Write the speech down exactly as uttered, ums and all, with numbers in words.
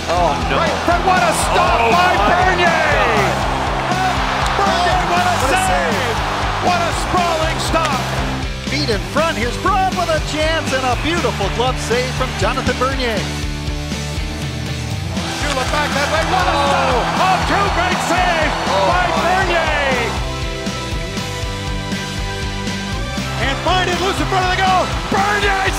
Oh, no. Right front, what a stop oh, by Bernier! Bernier, what a what save! A what a sprawling stop! Feet in front, here's Braun with a chance and a beautiful glove save from Jonathan Bernier. Look back that way, what a stop! Oh, two great saves oh, by Bernier! And find it loose in front of the goal! Bernier